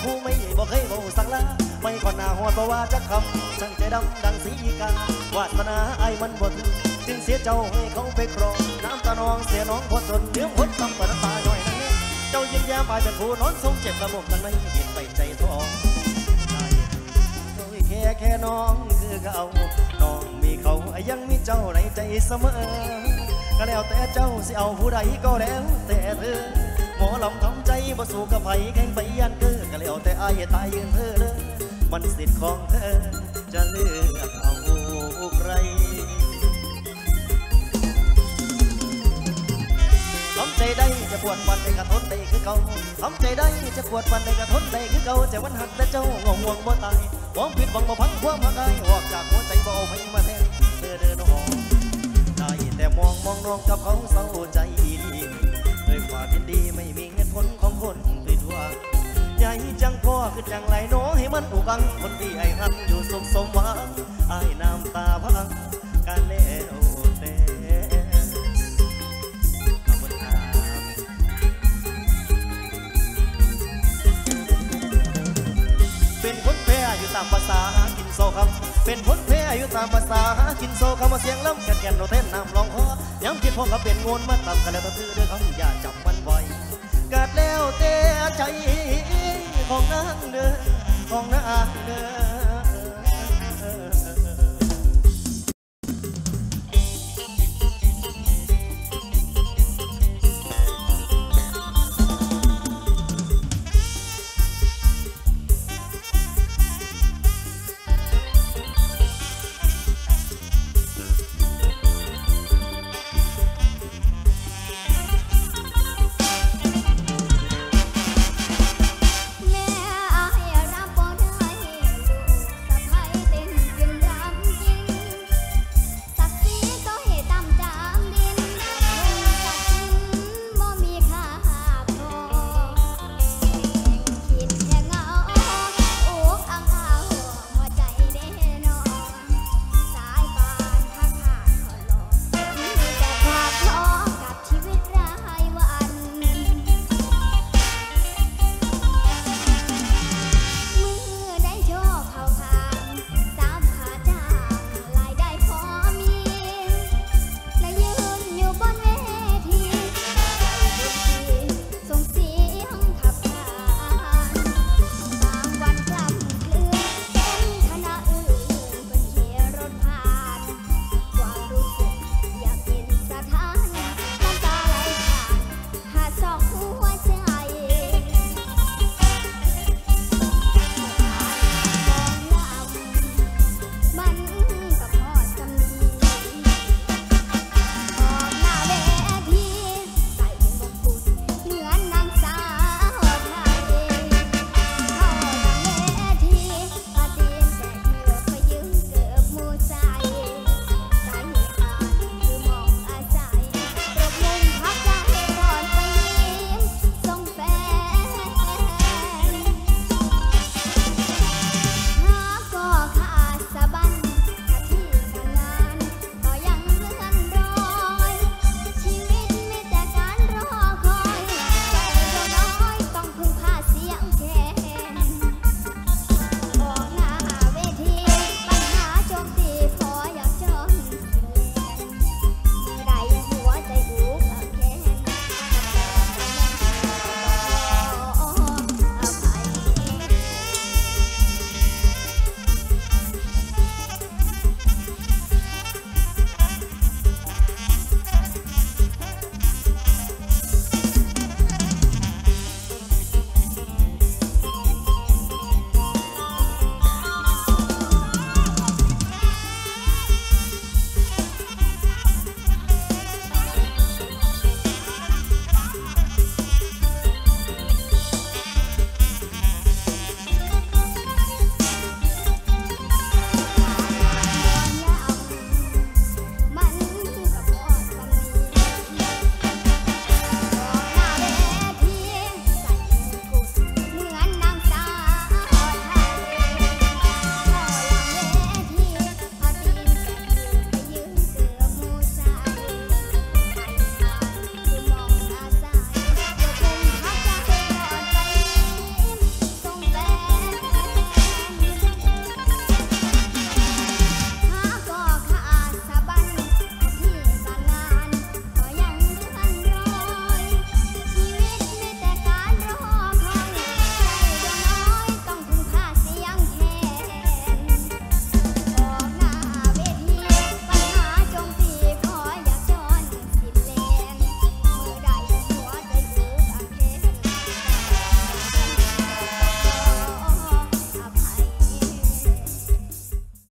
คู่ไม่บอกเคยบอกสั่งลาไม่ก่อนหน้าหัวเพราะว่าจะคำช่างใจดำดังสีกาวาสนาไอ้มันบ่ถึงจึงเสียเจ้าให้เขาไปครองน้ำตานองเสียน้องพอจนเนื้อพ้นต้องเปิดน้ำตาหน่อยนั่นเองเจ้ายิ้มแย้มไปเป็นผู้นอนทรงเจ็บกระบอกกันไม่เห็นไปใจทองแค่น้องคือเขาน้องมีเขายังมีเจ้าในใจเสมอก็แล้วแต่เจ้าสิเอาผู้ใดก็แล้วแต่เธอหมอลำทำใจบ่สู้กับไผแข่งไปยันเกิดก็แล้วแต่อายตายยืนเธอเลยมันสิทธิ์ของเธอจะเลือกเอาใครทำใจได้จะปวดปันได้กระทนได้คือเก่าทำใจได้จะปวดปันได้กระทนได้คือเก่าแต่วันหักแต่เจ้างงห่วงบ่ตายหวังผิดหวังบ่พังความหักได้ออกจากหัวใจบ่เอาไปมาแทนเธอเดินน้องได้แต่มองน้องกับเขาเศร้าใจดีด้วยความเป็นดีไม่มีเหตุผลของคนผิดหวังใหญ่จังพ่อคือจังไรน้อให้มันอุกังคนที่ไอ้หันอยู่สุขสมหวังไอ้น้ำตาพังการเล่วแต่เป็นคนแพ้อยู่ตามภาษาหากินโซคำเป็นคนแพ้อยู่ตามภาษาหากินโซคำมาเสียงล้ำกันแก่นโนเต้นน้ำลองคอย้ำคิดพ่อเขาเป็นงวนมาต่ำกันแล้วตื้อเรื่องคำอย่าจับมันไว้เกิดแล้วแต่ใจของนางเด้อของนางเด้อ